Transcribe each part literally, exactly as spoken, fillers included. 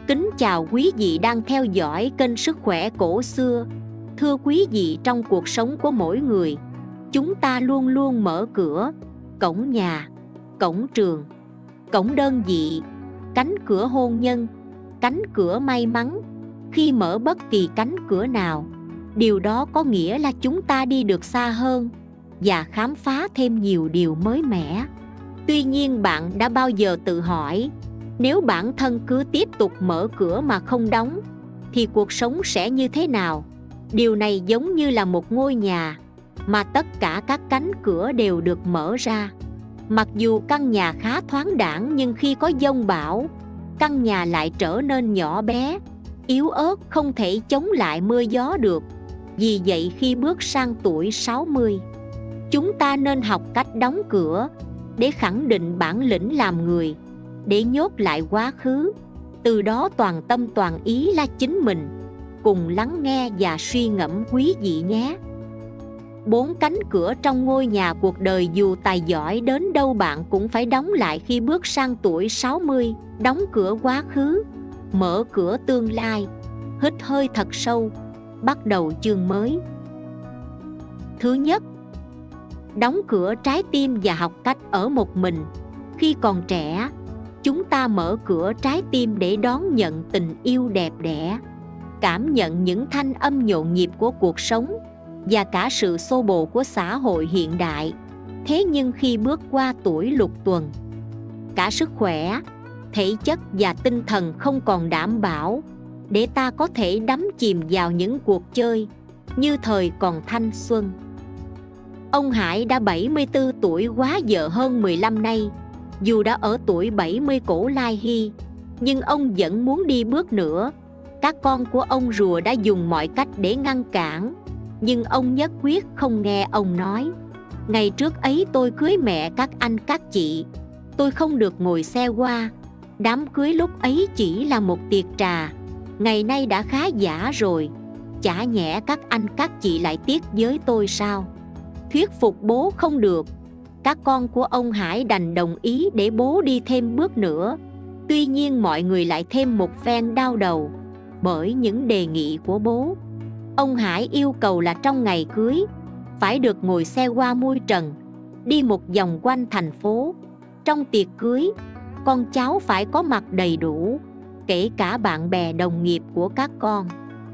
Kính chào quý vị đang theo dõi kênh Sức khỏe cổ xưa. Thưa quý vị, trong cuộc sống của mỗi người, chúng ta luôn luôn mở cửa, cổng nhà, cổng trường, cổng đơn vị, cánh cửa hôn nhân, cánh cửa may mắn. Khi mở bất kỳ cánh cửa nào, điều đó có nghĩa là chúng ta đi được xa hơn và khám phá thêm nhiều điều mới mẻ. Tuy nhiên, bạn đã bao giờ tự hỏi, nếu bản thân cứ tiếp tục mở cửa mà không đóng, thì cuộc sống sẽ như thế nào? Điều này giống như là một ngôi nhà mà tất cả các cánh cửa đều được mở ra. Mặc dù căn nhà khá thoáng đãng, nhưng khi có dông bão, căn nhà lại trở nên nhỏ bé, yếu ớt, không thể chống lại mưa gió được. Vì vậy, khi bước sang tuổi sáu mươi, chúng ta nên học cách đóng cửa để khẳng định bản lĩnh làm người, để nhốt lại quá khứ, từ đó toàn tâm toàn ý là chính mình. Cùng lắng nghe và suy ngẫm quý vị nhé. Bốn cánh cửa trong ngôi nhà cuộc đời, dù tài giỏi đến đâu bạn cũng phải đóng lại khi bước sang tuổi sáu mươi. Đóng cửa quá khứ, mở cửa tương lai. Hít hơi thật sâu, bắt đầu chương mới. Thứ nhất, đóng cửa trái tim và học cách ở một mình. Khi còn trẻ, chúng ta mở cửa trái tim để đón nhận tình yêu đẹp đẽ, cảm nhận những thanh âm nhộn nhịp của cuộc sống và cả sự xô bồ của xã hội hiện đại. Thế nhưng khi bước qua tuổi lục tuần, cả sức khỏe, thể chất và tinh thần không còn đảm bảo để ta có thể đắm chìm vào những cuộc chơi như thời còn thanh xuân. Ông Hải đã bảy mươi tư tuổi, quá vợ hơn mười lăm nay. Dù đã ở tuổi bảy mươi cổ lai hy, nhưng ông vẫn muốn đi bước nữa. Các con của ông rùa đã dùng mọi cách để ngăn cản, nhưng ông nhất quyết không nghe. Ông nói, ngày trước ấy tôi cưới mẹ các anh các chị, tôi không được ngồi xe hoa. Đám cưới lúc ấy chỉ là một tiệc trà, ngày nay đã khá giả rồi. Chả nhẽ các anh các chị lại tiếc với tôi sao? Thuyết phục bố không được, các con của ông Hải đành đồng ý để bố đi thêm bước nữa. Tuy nhiên mọi người lại thêm một phen đau đầu bởi những đề nghị của bố. Ông Hải yêu cầu là trong ngày cưới phải được ngồi xe hoa mui trần, đi một vòng quanh thành phố. Trong tiệc cưới, con cháu phải có mặt đầy đủ, kể cả bạn bè đồng nghiệp của các con.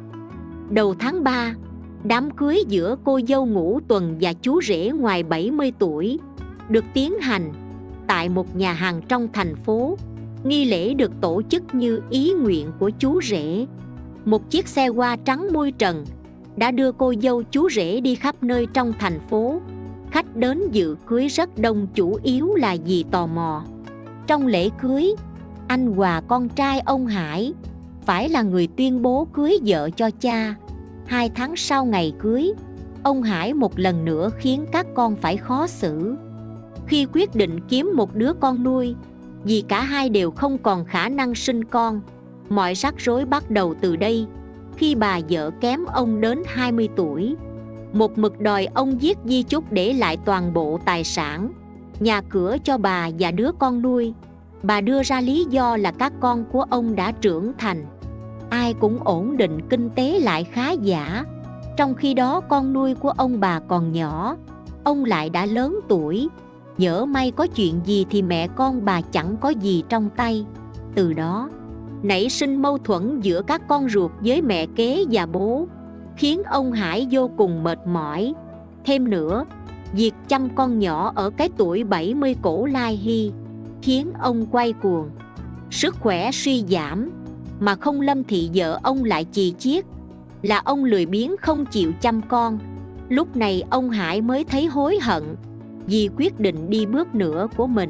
Đầu tháng ba, đám cưới giữa cô dâu Ngũ Tuần và chú rể ngoài bảy mươi tuổi được tiến hành tại một nhà hàng trong thành phố. Nghi lễ được tổ chức như ý nguyện của chú rể. Một chiếc xe hoa trắng mui trần đã đưa cô dâu chú rể đi khắp nơi trong thành phố. Khách đến dự cưới rất đông, chủ yếu là vì tò mò. Trong lễ cưới, anh Hòa, con trai ông Hải, phải là người tuyên bố cưới vợ cho cha. Hai tháng sau ngày cưới, ông Hải một lần nữa khiến các con phải khó xử khi quyết định kiếm một đứa con nuôi, vì cả hai đều không còn khả năng sinh con. Mọi rắc rối bắt đầu từ đây, khi bà vợ kém ông đến hai mươi tuổi một mực đòi ông viết di chúc để lại toàn bộ tài sản, nhà cửa cho bà và đứa con nuôi. Bà đưa ra lý do là các con của ông đã trưởng thành, ai cũng ổn định, kinh tế lại khá giả. Trong khi đó con nuôi của ông bà còn nhỏ, ông lại đã lớn tuổi. Nhỡ may có chuyện gì thì mẹ con bà chẳng có gì trong tay. Từ đó nảy sinh mâu thuẫn giữa các con ruột với mẹ kế và bố, khiến ông Hải vô cùng mệt mỏi. Thêm nữa, việc chăm con nhỏ ở cái tuổi bảy mươi cổ lai hy khiến ông quay cuồng, sức khỏe suy giảm. Mà không Lâm Thị vợ ông lại chì chiết là ông lười biếng không chịu chăm con. Lúc này ông Hải mới thấy hối hận vì quyết định đi bước nữa của mình.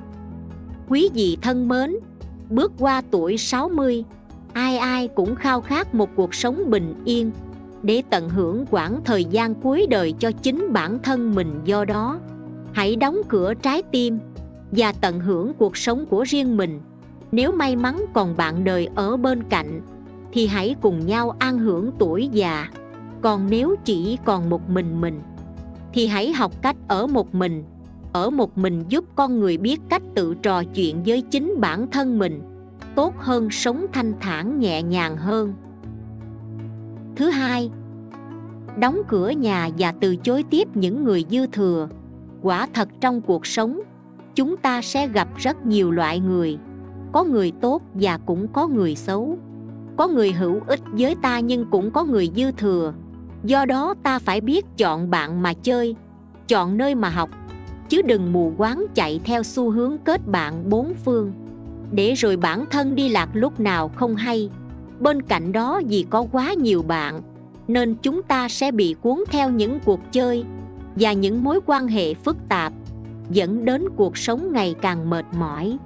Quý vị thân mến, bước qua tuổi sáu mươi, ai ai cũng khao khát một cuộc sống bình yên để tận hưởng quãng thời gian cuối đời cho chính bản thân mình. Do đó, hãy đóng cửa trái tim và tận hưởng cuộc sống của riêng mình. Nếu may mắn còn bạn đời ở bên cạnh thì hãy cùng nhau an hưởng tuổi già. Còn nếu chỉ còn một mình mình thì hãy học cách ở một mình. Ở một mình giúp con người biết cách tự trò chuyện với chính bản thân mình, tốt hơn sống thanh thản nhẹ nhàng hơn. Thứ hai, đóng cửa nhà và từ chối tiếp những người dư thừa. Quả thật trong cuộc sống, chúng ta sẽ gặp rất nhiều loại người. Có người tốt và cũng có người xấu. Có người hữu ích với ta nhưng cũng có người dư thừa. Do đó ta phải biết chọn bạn mà chơi, chọn nơi mà học, chứ đừng mù quáng chạy theo xu hướng kết bạn bốn phương, để rồi bản thân đi lạc lúc nào không hay. Bên cạnh đó, vì có quá nhiều bạn nên chúng ta sẽ bị cuốn theo những cuộc chơi và những mối quan hệ phức tạp, dẫn đến cuộc sống ngày càng mệt mỏi.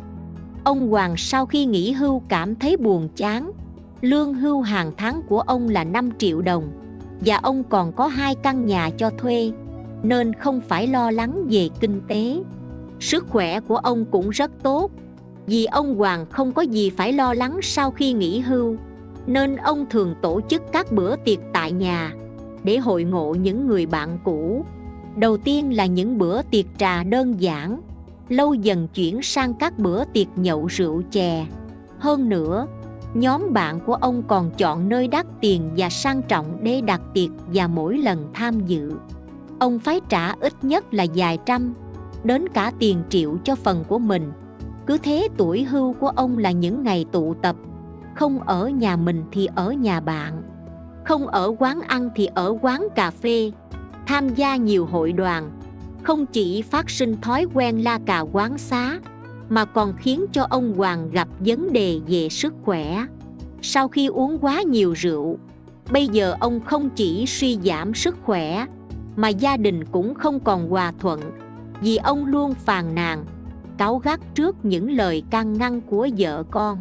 Ông Hoàng sau khi nghỉ hưu cảm thấy buồn chán. Lương hưu hàng tháng của ông là năm triệu đồng và ông còn có hai căn nhà cho thuê, nên không phải lo lắng về kinh tế. Sức khỏe của ông cũng rất tốt, vì ông Hoàng không có gì phải lo lắng sau khi nghỉ hưu, nên ông thường tổ chức các bữa tiệc tại nhà để hội ngộ những người bạn cũ. Đầu tiên là những bữa tiệc trà đơn giản, lâu dần chuyển sang các bữa tiệc nhậu rượu chè. Hơn nữa, nhóm bạn của ông còn chọn nơi đắt tiền và sang trọng để đặt tiệc, và mỗi lần tham dự, ông phải trả ít nhất là vài trăm đến cả tiền triệu cho phần của mình. Cứ thế tuổi hưu của ông là những ngày tụ tập, không ở nhà mình thì ở nhà bạn, không ở quán ăn thì ở quán cà phê, tham gia nhiều hội đoàn. Không chỉ phát sinh thói quen la cà quán xá, mà còn khiến cho ông Hoàng gặp vấn đề về sức khỏe. Sau khi uống quá nhiều rượu, bây giờ ông không chỉ suy giảm sức khỏe, mà gia đình cũng không còn hòa thuận, vì ông luôn phàn nàn, cáu gắt trước những lời can ngăn của vợ con.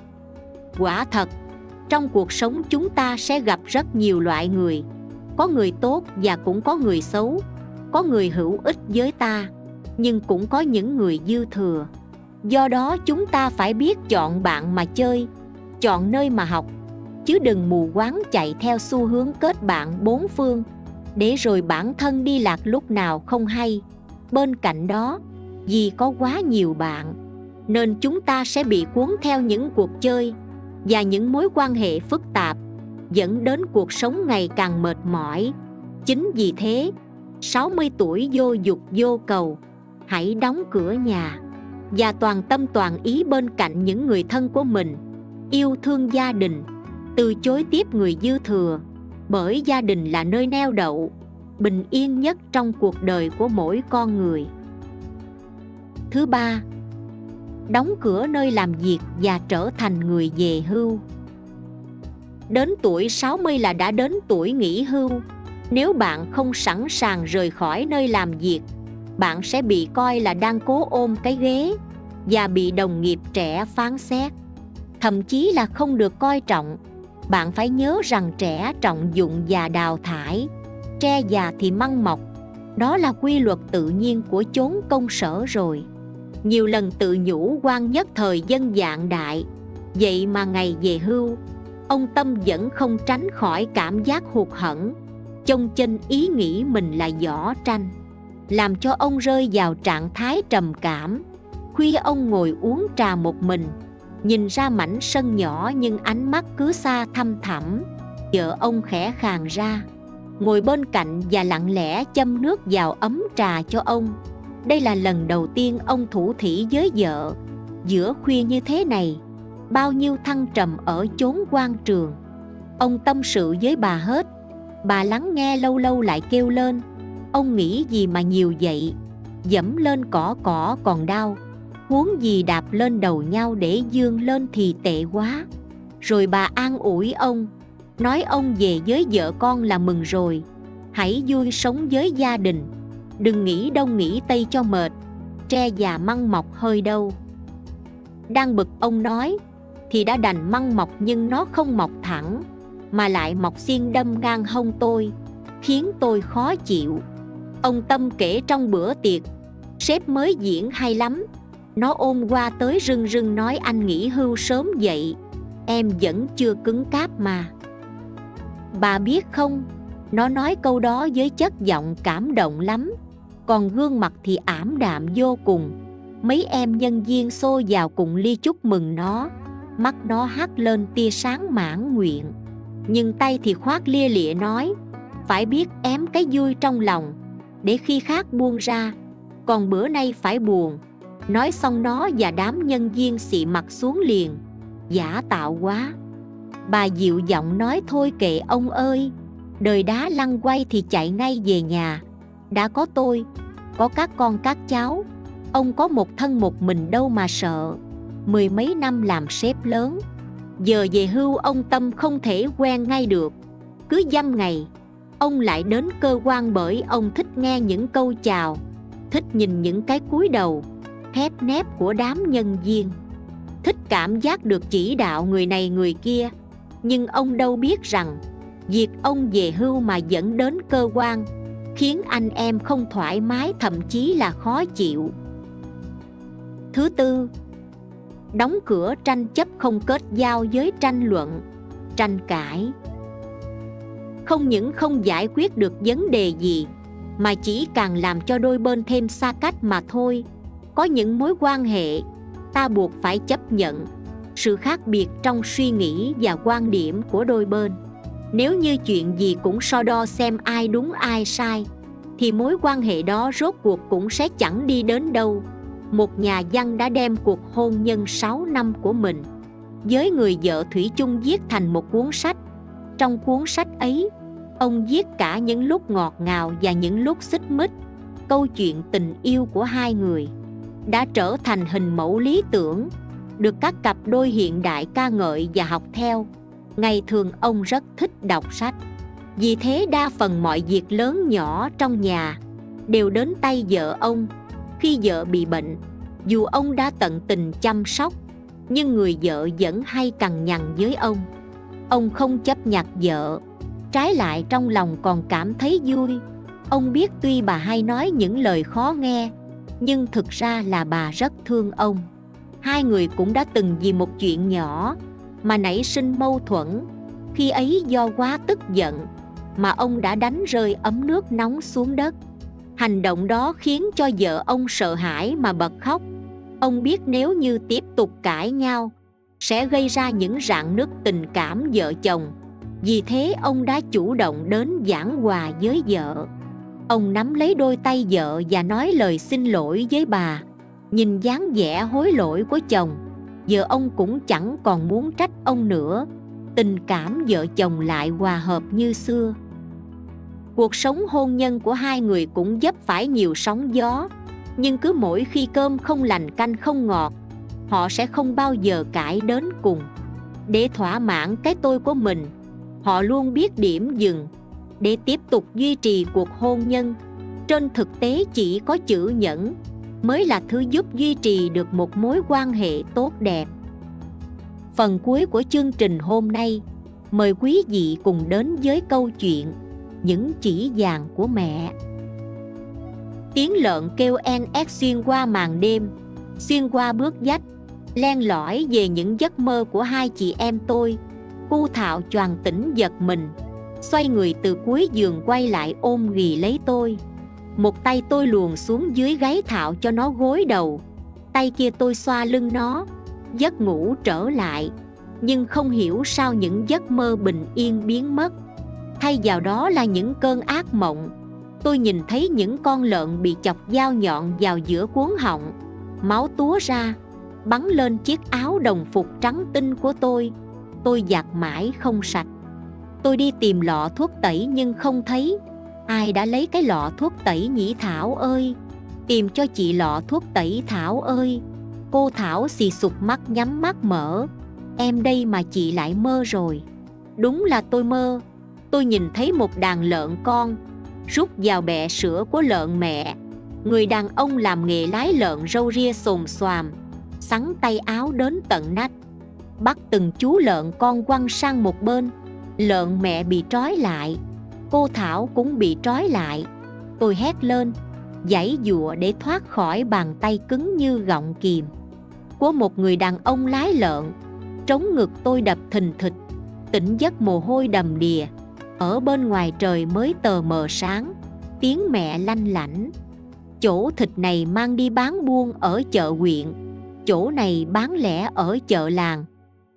Quả thật, trong cuộc sống chúng ta sẽ gặp rất nhiều loại người. Có người tốt và cũng có người xấu. Có người hữu ích với ta, nhưng cũng có những người dư thừa. Do đó chúng ta phải biết chọn bạn mà chơi, chọn nơi mà học, chứ đừng mù quáng chạy theo xu hướng kết bạn bốn phương, để rồi bản thân đi lạc lúc nào không hay. Bên cạnh đó, vì có quá nhiều bạn nên chúng ta sẽ bị cuốn theo những cuộc chơi và những mối quan hệ phức tạp, dẫn đến cuộc sống ngày càng mệt mỏi. Chính vì thế, sáu mươi tuổi vô dục vô cầu, hãy đóng cửa nhà và toàn tâm toàn ý bên cạnh những người thân của mình. Yêu thương gia đình, từ chối tiếp người dư thừa, bởi gia đình là nơi neo đậu bình yên nhất trong cuộc đời của mỗi con người. Thứ ba, đóng cửa nơi làm việc và trở thành người về hưu. Đến tuổi sáu mươi là đã đến tuổi nghỉ hưu. Nếu bạn không sẵn sàng rời khỏi nơi làm việc, bạn sẽ bị coi là đang cố ôm cái ghế và bị đồng nghiệp trẻ phán xét, thậm chí là không được coi trọng. Bạn phải nhớ rằng trẻ trọng dụng và đào thải, tre già thì măng mọc. Đó là quy luật tự nhiên của chốn công sở rồi. Nhiều lần tự nhủ quan nhất thời dân vạn đại, vậy mà ngày về hưu, ông Tâm vẫn không tránh khỏi cảm giác hụt hẫng, chông chênh ý nghĩ mình là vỏ tranh, làm cho ông rơi vào trạng thái trầm cảm. Khuya ông ngồi uống trà một mình, nhìn ra mảnh sân nhỏ nhưng ánh mắt cứ xa thăm thẳm. Vợ ông khẽ khàng ra, ngồi bên cạnh và lặng lẽ châm nước vào ấm trà cho ông. Đây là lần đầu tiên ông thủ thỉ với vợ. Giữa khuya như thế này, bao nhiêu thăng trầm ở chốn quan trường, ông tâm sự với bà hết. Bà lắng nghe lâu lâu lại kêu lên: "Ông nghĩ gì mà nhiều vậy? Dẫm lên cỏ cỏ còn đau, huống gì đạp lên đầu nhau để dương lên thì tệ quá." Rồi bà an ủi ông, nói ông về với vợ con là mừng rồi. Hãy vui sống với gia đình, đừng nghĩ đông nghĩ tây cho mệt, tre già măng mọc hơi đâu. Đang bực ông nói thì đã đành măng mọc, nhưng nó không mọc thẳng mà lại mọc xiên đâm ngang hông tôi, khiến tôi khó chịu. Ông Tâm kể trong bữa tiệc, sếp mới diễn hay lắm. Nó ôm qua tới rưng rưng nói: "Anh nghỉ hưu sớm vậy, em vẫn chưa cứng cáp mà." Bà biết không, nó nói câu đó với chất giọng cảm động lắm, còn gương mặt thì ảm đạm vô cùng. Mấy em nhân viên xô vào cùng ly chúc mừng nó. mắt nó hắt lên tia sáng mãn nguyện, nhưng tay thì khoát lia lịa nói: phải biết ém cái vui trong lòng, để khi khác buông ra, còn bữa nay phải buồn. Nói xong nó và đám nhân viên xị mặt xuống liền: giả tạo quá. Bà dịu giọng nói: thôi kệ ông ơi, đời đá lăn quay thì chạy ngay về nhà. Đã có tôi, có các con các cháu, ông có một thân một mình đâu mà sợ. Mười mấy năm làm sếp lớn, giờ về hưu ông Tâm không thể quen ngay được. Cứ dăm ngày ông lại đến cơ quan, bởi ông thích nghe những câu chào, thích nhìn những cái cúi đầu thép nép của đám nhân viên, thích cảm giác được chỉ đạo người này người kia. Nhưng ông đâu biết rằng việc ông về hưu mà dẫn đến cơ quan khiến anh em không thoải mái, thậm chí là khó chịu. Thứ tư, đóng cửa tranh chấp, không kết giao với tranh luận, tranh cãi. Không những không giải quyết được vấn đề gì, mà chỉ càng làm cho đôi bên thêm xa cách mà thôi. Có những mối quan hệ ta buộc phải chấp nhận sự khác biệt trong suy nghĩ và quan điểm của đôi bên. Nếu như chuyện gì cũng so đo xem ai đúng ai sai, thì mối quan hệ đó rốt cuộc cũng sẽ chẳng đi đến đâu. Một nhà văn đã đem cuộc hôn nhân sáu năm của mình với người vợ thủy chung viết thành một cuốn sách. Trong cuốn sách ấy, ông viết cả những lúc ngọt ngào và những lúc xích mích. Câu chuyện tình yêu của hai người đã trở thành hình mẫu lý tưởng, được các cặp đôi hiện đại ca ngợi và học theo. Ngày thường ông rất thích đọc sách, vì thế đa phần mọi việc lớn nhỏ trong nhà đều đến tay vợ ông. Khi vợ bị bệnh, dù ông đã tận tình chăm sóc, nhưng người vợ vẫn hay cằn nhằn với ông. Ông không chấp nhặt vợ, trái lại trong lòng còn cảm thấy vui. Ông biết tuy bà hay nói những lời khó nghe, nhưng thực ra là bà rất thương ông. Hai người cũng đã từng vì một chuyện nhỏ mà nảy sinh mâu thuẫn. Khi ấy do quá tức giận mà ông đã đánh rơi ấm nước nóng xuống đất. Hành động đó khiến cho vợ ông sợ hãi mà bật khóc. Ông biết nếu như tiếp tục cãi nhau sẽ gây ra những rạn nứt tình cảm vợ chồng. Vì thế ông đã chủ động đến giảng hòa với vợ. Ông nắm lấy đôi tay vợ và nói lời xin lỗi với bà. Nhìn dáng vẻ hối lỗi của chồng, vợ ông cũng chẳng còn muốn trách ông nữa. Tình cảm vợ chồng lại hòa hợp như xưa. Cuộc sống hôn nhân của hai người cũng vấp phải nhiều sóng gió, nhưng cứ mỗi khi cơm không lành canh không ngọt, họ sẽ không bao giờ cãi đến cùng. Để thỏa mãn cái tôi của mình, họ luôn biết điểm dừng để tiếp tục duy trì cuộc hôn nhân. Trên thực tế chỉ có chữ nhẫn mới là thứ giúp duy trì được một mối quan hệ tốt đẹp. Phần cuối của chương trình hôm nay, mời quý vị cùng đến với câu chuyện Những chỉ vàng của mẹ. Tiếng lợn kêu en ét xuyên qua màn đêm, xuyên qua bước vách, len lỏi về những giấc mơ của hai chị em tôi. Cu Thảo choàng tỉnh giật mình, xoay người từ cuối giường quay lại ôm ghì lấy tôi. Một tay tôi luồn xuống dưới gáy Thảo cho nó gối đầu, tay kia tôi xoa lưng nó. Giấc ngủ trở lại, nhưng không hiểu sao những giấc mơ bình yên biến mất. Thay vào đó là những cơn ác mộng. Tôi nhìn thấy những con lợn bị chọc dao nhọn vào giữa cuống họng, máu túa ra, bắn lên chiếc áo đồng phục trắng tinh của tôi. Tôi giặt mãi không sạch. Tôi đi tìm lọ thuốc tẩy nhưng không thấy. Ai đã lấy cái lọ thuốc tẩy nhỉ Thảo ơi? Tìm cho chị lọ thuốc tẩy Thảo ơi. Cô Thảo xì sụp mắt nhắm mắt mở. Em đây mà chị lại mơ rồi. Đúng là tôi mơ. Tôi nhìn thấy một đàn lợn con rút vào bẹ sữa của lợn mẹ. Người đàn ông làm nghề lái lợn râu ria xồm xoàm, xắn tay áo đến tận nách, bắt từng chú lợn con quăng sang một bên. Lợn mẹ bị trói lại, cô Thảo cũng bị trói lại. Tôi hét lên, giãy giụa để thoát khỏi bàn tay cứng như gọng kìm của một người đàn ông lái lợn. Trống ngực tôi đập thình thịch, tỉnh giấc mồ hôi đầm đìa. Ở bên ngoài trời mới tờ mờ sáng, tiếng mẹ lanh lảnh. Chỗ thịt này mang đi bán buôn ở chợ huyện, chỗ này bán lẻ ở chợ làng.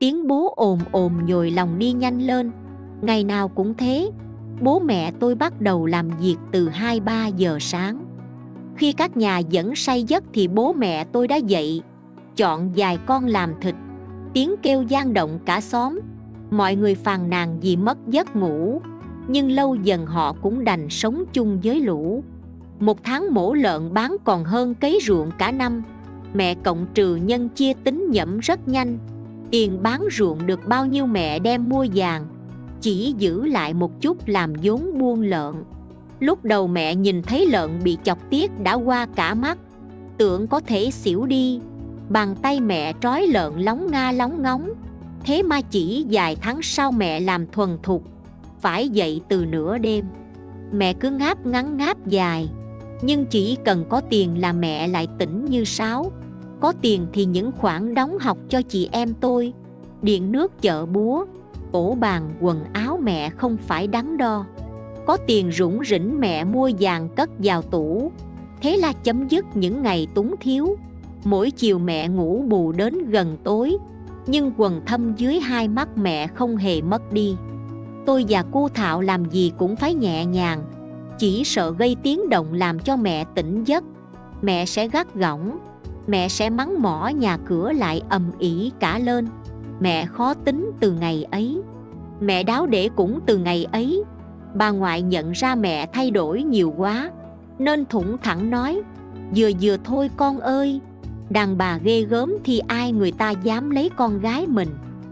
Tiếng bố ồm ồm nhồi lòng đi nhanh lên. Ngày nào cũng thế, bố mẹ tôi bắt đầu làm việc từ hai ba giờ sáng. Khi các nhà vẫn say giấc thì bố mẹ tôi đã dậy, chọn vài con làm thịt. Tiếng kêu vang động cả xóm. Mọi người phàn nàn vì mất giấc ngủ, nhưng lâu dần họ cũng đành sống chung với lũ. Một tháng mổ lợn bán còn hơn cấy ruộng cả năm. Mẹ cộng trừ nhân chia tính nhẩm rất nhanh. Tiền bán ruộng được bao nhiêu mẹ đem mua vàng, chỉ giữ lại một chút làm vốn buôn lợn. Lúc đầu mẹ nhìn thấy lợn bị chọc tiết đã qua cả mắt, tưởng có thể xỉu đi. Bàn tay mẹ trói lợn lóng nga lóng ngóng. Thế mà chỉ vài tháng sau mẹ làm thuần thục, phải dậy từ nửa đêm. Mẹ cứ ngáp ngắn ngáp dài, nhưng chỉ cần có tiền là mẹ lại tỉnh như sáo. Có tiền thì những khoản đóng học cho chị em tôi, điện nước chợ búa, ổ bàn quần áo mẹ không phải đắn đo. Có tiền rủng rỉnh mẹ mua vàng cất vào tủ. Thế là chấm dứt những ngày túng thiếu. Mỗi chiều mẹ ngủ bù đến gần tối, nhưng quần thâm dưới hai mắt mẹ không hề mất đi. Tôi và cô Thảo làm gì cũng phải nhẹ nhàng, chỉ sợ gây tiếng động làm cho mẹ tỉnh giấc. Mẹ sẽ gắt gỏng, mẹ sẽ mắng mỏ nhà cửa lại ầm ĩ cả lên. Mẹ khó tính từ ngày ấy, mẹ đáo để cũng từ ngày ấy. Bà ngoại nhận ra mẹ thay đổi nhiều quá, nên thủng thẳng nói: Vừa vừa thôi con ơi, đàn bà ghê gớm thì ai người ta dám lấy con gái mình.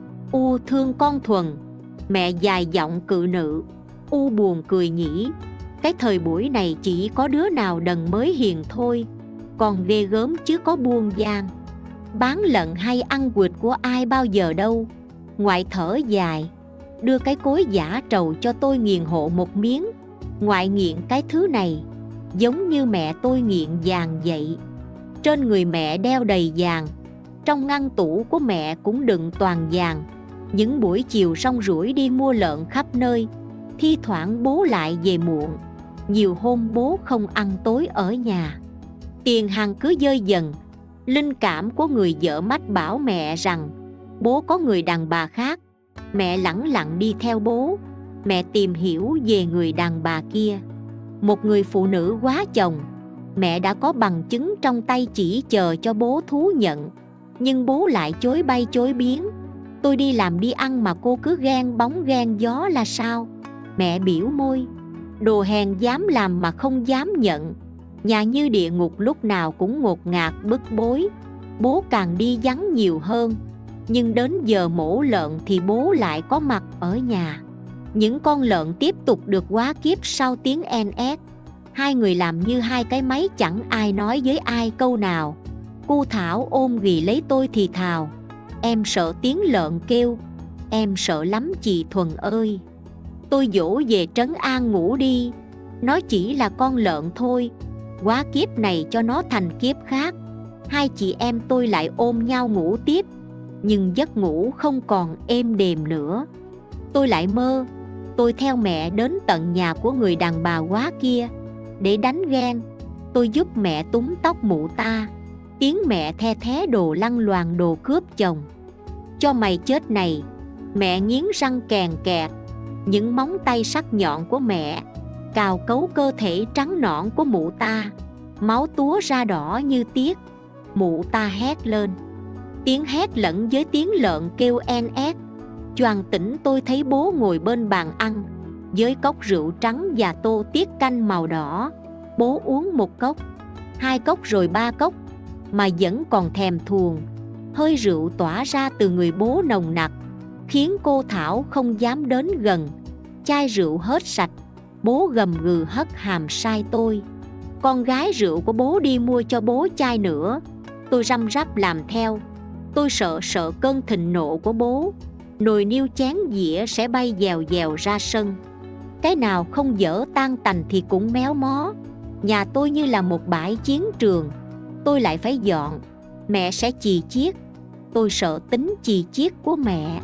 U thương con Thuần. Mẹ dài giọng cự nữ. U buồn cười nhỉ, cái thời buổi này chỉ có đứa nào đần mới hiền thôi, còn ghê gớm chứ có buôn gian. Bán lận hay ăn quỵt của ai bao giờ đâu. Ngoại thở dài, đưa cái cối giả trầu cho tôi nghiền hộ một miếng. Ngoại nghiện cái thứ này giống như mẹ tôi nghiện vàng vậy. Trên người mẹ đeo đầy vàng, trong ngăn tủ của mẹ cũng đựng toàn vàng. Những buổi chiều rong ruổi đi mua lợn khắp nơi. Thi thoảng bố lại về muộn, nhiều hôm bố không ăn tối ở nhà. Tiền hàng cứ dơi dần. Linh cảm của người vợ mách bảo mẹ rằng bố có người đàn bà khác. Mẹ lẳng lặng đi theo bố. Mẹ tìm hiểu về người đàn bà kia, một người phụ nữ quá chồng. Mẹ đã có bằng chứng trong tay, chỉ chờ cho bố thú nhận. Nhưng bố lại chối bay chối biến. Tôi đi làm đi ăn mà cô cứ ghen bóng ghen gió là sao? Mẹ biểu môi. Đồ hèn dám làm mà không dám nhận. Nhà như địa ngục lúc nào cũng ngột ngạt bức bối. Bố càng đi vắng nhiều hơn, nhưng đến giờ mổ lợn thì bố lại có mặt ở nhà. Những con lợn tiếp tục được hóa kiếp sau tiếng en ét. Hai người làm như hai cái máy, chẳng ai nói với ai câu nào. Cô Thảo ôm ghì lấy tôi thì thào: Em sợ tiếng lợn kêu, em sợ lắm chị Thuần ơi. Tôi dỗ về trấn an ngủ đi, nó chỉ là con lợn thôi, hóa kiếp này cho nó thành kiếp khác. Hai chị em tôi lại ôm nhau ngủ tiếp, nhưng giấc ngủ không còn êm đềm nữa. Tôi lại mơ, tôi theo mẹ đến tận nhà của người đàn bà quá kia để đánh ghen. Tôi giúp mẹ túm tóc mụ ta, tiếng mẹ the thé đồ lăng loàn đồ cướp chồng. Cho mày chết này. Mẹ nghiến răng kèn kẹt. Những móng tay sắc nhọn của mẹ cào cấu cơ thể trắng nõn của mụ ta. Máu túa ra đỏ như tiết. Mụ ta hét lên. Tiếng hét lẫn với tiếng lợn kêu en ét. Choàng tỉnh tôi thấy bố ngồi bên bàn ăn với cốc rượu trắng và tô tiết canh màu đỏ. Bố uống một cốc, hai cốc rồi ba cốc, mà vẫn còn thèm thuồng. Hơi rượu tỏa ra từ người bố nồng nặc, khiến cô Thảo không dám đến gần. Chai rượu hết sạch, bố gầm gừ hất hàm sai tôi. Con gái rượu của bố đi mua cho bố chai nữa. Tôi răm rắp làm theo. Tôi sợ sợ cơn thịnh nộ của bố. Nồi niêu chén dĩa sẽ bay dèo dèo ra sân. Cái nào không dở tan tành thì cũng méo mó. Nhà tôi như là một bãi chiến trường. Tôi lại phải dọn. Mẹ sẽ chì chiết. Tôi sợ tính chì chiết của mẹ.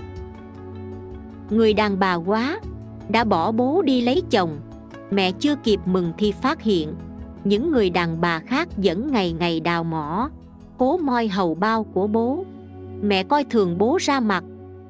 Người đàn bà quá đã bỏ bố đi lấy chồng. Mẹ chưa kịp mừng thì phát hiện những người đàn bà khác vẫn ngày ngày đào mỏ, cố moi hầu bao của bố. Mẹ coi thường bố ra mặt,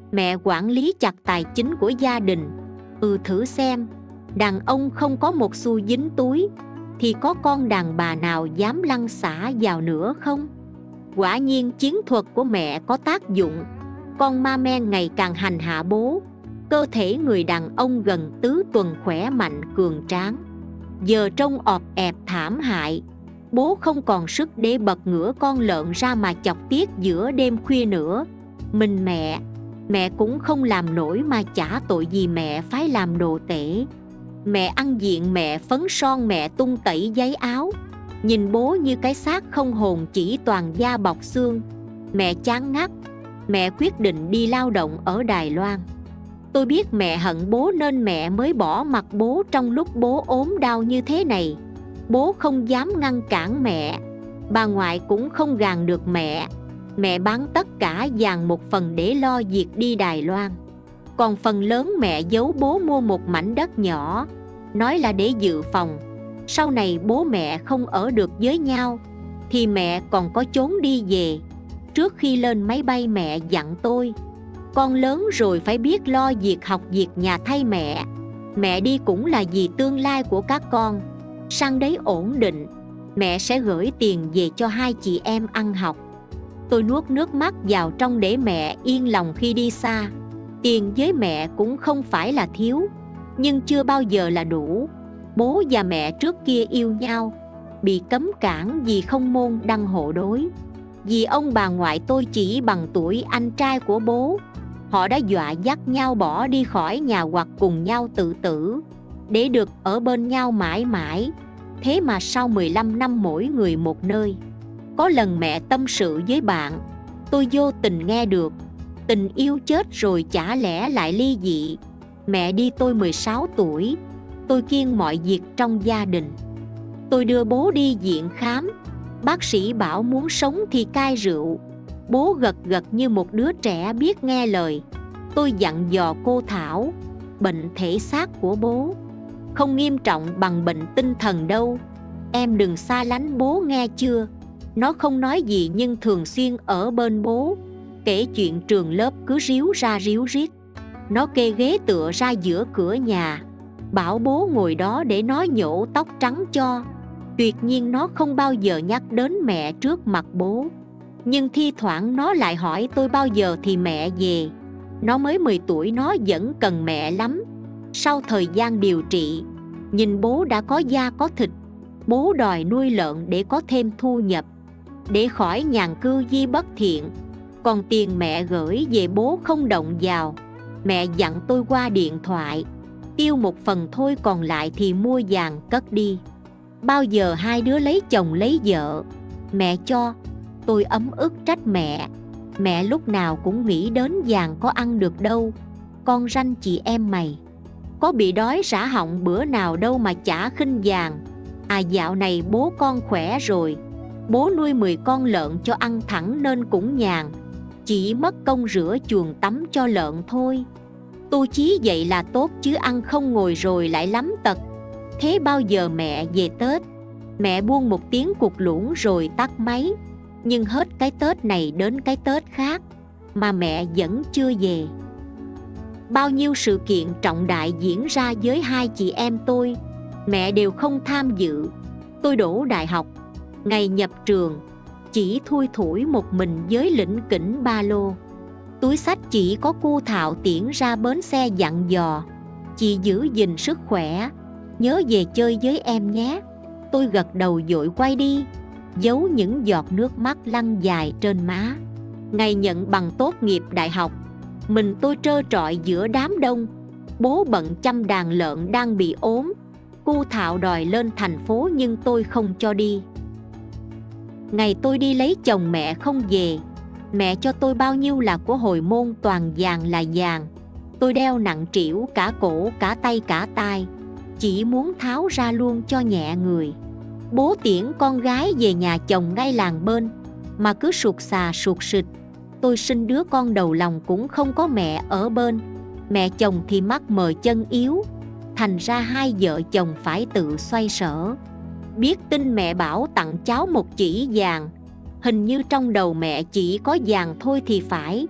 Mẹ quản lý chặt tài chính của gia đình. Ừ, thử xem, đàn ông không có một xu dính túi thì có con đàn bà nào dám lăn xả vào nữa không? Quả nhiên chiến thuật của mẹ có tác dụng. Con ma men ngày càng hành hạ bố. Cơ thể người đàn ông gần tứ tuần khỏe mạnh cường tráng, giờ trông ọp ẹp thảm hại. Bố không còn sức để bật ngửa con lợn ra mà chọc tiết giữa đêm khuya nữa. Mình mẹ, mẹ cũng không làm nổi mà chả tội gì mẹ phải làm đồ tể. Mẹ ăn diện, mẹ phấn son, mẹ tung tẩy giấy áo. Nhìn bố như cái xác không hồn, chỉ toàn da bọc xương. Mẹ chán ngắt. Mẹ quyết định đi lao động ở Đài Loan. Tôi biết mẹ hận bố nên mẹ mới bỏ mặc bố trong lúc bố ốm đau như thế này. Bố không dám ngăn cản mẹ. Bà ngoại cũng không gàn được mẹ. Mẹ bán tất cả vàng một phần để lo việc đi Đài Loan. Còn phần lớn mẹ giấu bố mua một mảnh đất nhỏ, nói là để dự phòng sau này bố mẹ không ở được với nhau thì mẹ còn có chốn đi về. Trước khi lên máy bay mẹ dặn tôi, con lớn rồi phải biết lo việc học việc nhà thay mẹ. Mẹ đi cũng là vì tương lai của các con. Sang đấy ổn định, mẹ sẽ gửi tiền về cho hai chị em ăn học. Tôi nuốt nước mắt vào trong để mẹ yên lòng khi đi xa. Tiền với mẹ cũng không phải là thiếu, nhưng chưa bao giờ là đủ. Bố và mẹ trước kia yêu nhau, bị cấm cản vì không môn đăng hộ đối. Vì ông bà ngoại tôi chỉ bằng tuổi anh trai của bố, họ đã dọa dắt nhau bỏ đi khỏi nhà hoặc cùng nhau tự tử để được ở bên nhau mãi mãi. Thế mà sau mười lăm năm mỗi người một nơi. Có lần mẹ tâm sự với bạn, tôi vô tình nghe được. Tình yêu chết rồi chả lẽ lại ly dị. Mẹ đi tôi mười sáu tuổi, tôi kiêng mọi việc trong gia đình. Tôi đưa bố đi viện khám. Bác sĩ bảo muốn sống thì cai rượu. Bố gật gật như một đứa trẻ biết nghe lời. Tôi dặn dò cô Thảo, bệnh thể xác của bố không nghiêm trọng bằng bệnh tinh thần đâu. Em đừng xa lánh bố nghe chưa. Nó không nói gì nhưng thường xuyên ở bên bố. Kể chuyện trường lớp cứ ríu ra ríu rít. Nó kê ghế tựa ra giữa cửa nhà, bảo bố ngồi đó để nó nhổ tóc trắng cho. Tuyệt nhiên nó không bao giờ nhắc đến mẹ trước mặt bố. Nhưng thi thoảng nó lại hỏi tôi bao giờ thì mẹ về. Nó mới mười tuổi nó vẫn cần mẹ lắm. Sau thời gian điều trị, nhìn bố đã có da có thịt. Bố đòi nuôi lợn để có thêm thu nhập, để khỏi nhàn cư di bất thiện. Còn tiền mẹ gửi về bố không động vào. Mẹ dặn tôi qua điện thoại, tiêu một phần thôi, còn lại thì mua vàng cất đi. Bao giờ hai đứa lấy chồng lấy vợ mẹ cho. Tôi ấm ức trách mẹ. Mẹ lúc nào cũng nghĩ đến vàng có ăn được đâu. Con ranh chị em mày, có bị đói rã họng bữa nào đâu mà chả khinh vàng. À dạo này bố con khỏe rồi. Bố nuôi mười con lợn cho ăn thẳng nên cũng nhàn. Chỉ mất công rửa chuồng tắm cho lợn thôi. Tu chí vậy là tốt chứ ăn không ngồi rồi lại lắm tật. Thế bao giờ mẹ về Tết? Mẹ buông một tiếng cục lũng rồi tắt máy. Nhưng hết cái Tết này đến cái Tết khác mà mẹ vẫn chưa về. Bao nhiêu sự kiện trọng đại diễn ra với hai chị em tôi, mẹ đều không tham dự. Tôi đỗ đại học, ngày nhập trường chỉ thui thủi một mình với lỉnh kỉnh ba lô. Túi xách chỉ có cô Thảo tiễn ra bến xe dặn dò, chị giữ gìn sức khỏe, nhớ về chơi với em nhé. Tôi gật đầu vội quay đi, giấu những giọt nước mắt lăn dài trên má. Ngày nhận bằng tốt nghiệp đại học, mình tôi trơ trọi giữa đám đông. Bố bận chăm đàn lợn đang bị ốm. Cô Thảo đòi lên thành phố nhưng tôi không cho đi. Ngày tôi đi lấy chồng mẹ không về. Mẹ cho tôi bao nhiêu là của hồi môn, toàn vàng là vàng. Tôi đeo nặng trĩu cả cổ cả tay cả tai, chỉ muốn tháo ra luôn cho nhẹ người. Bố tiễn con gái về nhà chồng ngay làng bên mà cứ sụt xà sụt sịt. Tôi sinh đứa con đầu lòng cũng không có mẹ ở bên. Mẹ chồng thì mắt mờ chân yếu, thành ra hai vợ chồng phải tự xoay sở. Biết tin mẹ bảo tặng cháu một chỉ vàng. Hình như trong đầu mẹ chỉ có vàng thôi thì phải.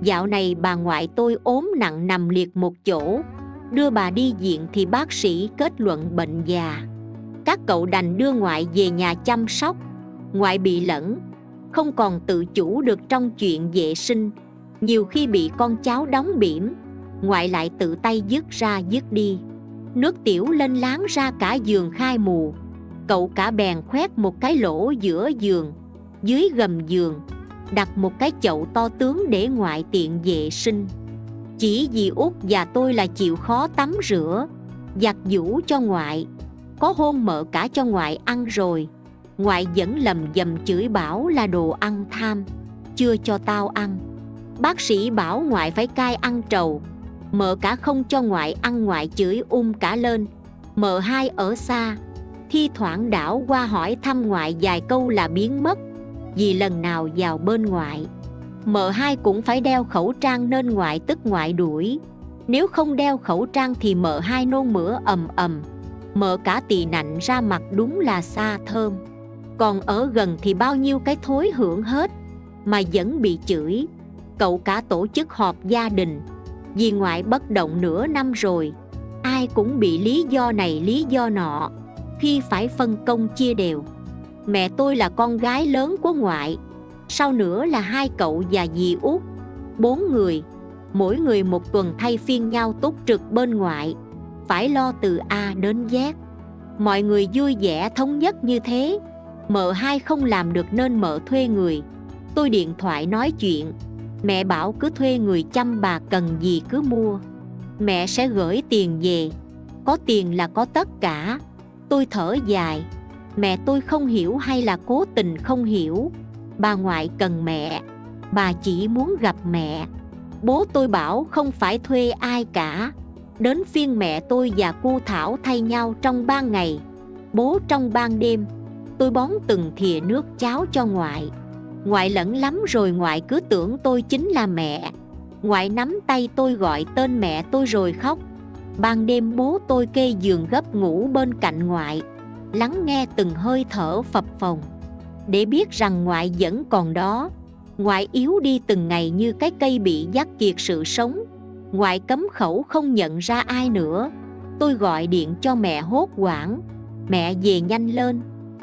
Dạo này bà ngoại tôi ốm nặng nằm liệt một chỗ, đưa bà đi viện thì bác sĩ kết luận bệnh già. Các cậu đành đưa ngoại về nhà chăm sóc. Ngoại bị lẫn, không còn tự chủ được trong chuyện vệ sinh. Nhiều khi bị con cháu đóng bỉm, ngoại lại tự tay dứt ra dứt đi. Nước tiểu lên láng ra cả giường khai mù. Cậu cả bèn khoét một cái lỗ giữa giường, dưới gầm giường đặt một cái chậu to tướng để ngoại tiện vệ sinh. Chỉ dì út và tôi là chịu khó tắm rửa, giặt giũ cho ngoại. Có hôm mợ cả cho ngoại ăn rồi, ngoại vẫn lầm dầm chửi bảo là đồ ăn tham, chưa cho tao ăn. Bác sĩ bảo ngoại phải cai ăn trầu. Mợ cả không cho ngoại ăn, ngoại chửi um cả lên. Mợ hai ở xa, thi thoảng đảo qua hỏi thăm ngoại vài câu là biến mất, vì lần nào vào bên ngoại. Mợ hai cũng phải đeo khẩu trang nên ngoại tức ngoại đuổi. Nếu không đeo khẩu trang thì mợ hai nôn mửa ầm ầm. Mợ cả tì nạnh ra mặt đúng là xa thơm. Còn ở gần thì bao nhiêu cái thối hưởng hết, mà vẫn bị chửi. Cậu cả tổ chức họp gia đình, vì ngoại bất động nửa năm rồi. Ai cũng bị lý do này lý do nọ, khi phải phân công chia đều. Mẹ tôi là con gái lớn của ngoại, sau nữa là hai cậu và dì út. Bốn người, mỗi người một tuần thay phiên nhau túc trực bên ngoại, phải lo từ A đến Z. Mọi người vui vẻ thống nhất như thế. Mợ hai không làm được nên mợ thuê người. Tôi điện thoại nói chuyện, mẹ bảo cứ thuê người chăm bà, cần gì cứ mua, mẹ sẽ gửi tiền về. Có tiền là có tất cả. Tôi thở dài. Mẹ tôi không hiểu hay là cố tình không hiểu. Bà ngoại cần mẹ, bà chỉ muốn gặp mẹ. Bố tôi bảo không phải thuê ai cả. Đến phiên mẹ tôi và cô Thảo thay nhau trong ban ngày, bố trong ban đêm. Tôi bón từng thìa nước cháo cho ngoại. Ngoại lẫn lắm rồi, ngoại cứ tưởng tôi chính là mẹ. Ngoại nắm tay tôi gọi tên mẹ tôi rồi khóc. Ban đêm bố tôi kê giường gấp ngủ bên cạnh ngoại, lắng nghe từng hơi thở phập phồng, để biết rằng ngoại vẫn còn đó. Ngoại yếu đi từng ngày như cái cây bị dắt kiệt sự sống. Ngoại cấm khẩu không nhận ra ai nữa. Tôi gọi điện cho mẹ hốt hoảng. Mẹ về nhanh lên.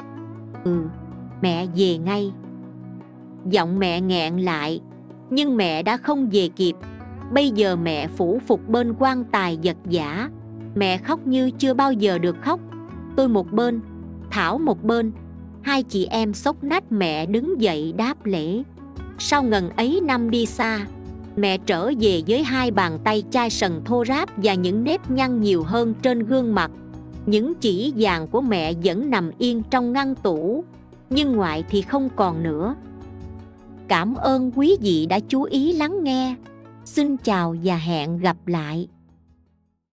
Ừ, mẹ về ngay. Giọng mẹ nghẹn lại, nhưng mẹ đã không về kịp. Bây giờ mẹ phủ phục bên quan tài vật vã. Mẹ khóc như chưa bao giờ được khóc. Tôi một bên, Thảo một bên. Hai chị em xốc nách. Mẹ đứng dậy đáp lễ. Sau ngần ấy năm đi xa, mẹ trở về với hai bàn tay chai sần thô ráp và những nếp nhăn nhiều hơn trên gương mặt. Những chỉ vàng của mẹ vẫn nằm yên trong ngăn tủ, nhưng ngoại thì không còn nữa. Cảm ơn quý vị đã chú ý lắng nghe. Xin chào và hẹn gặp lại.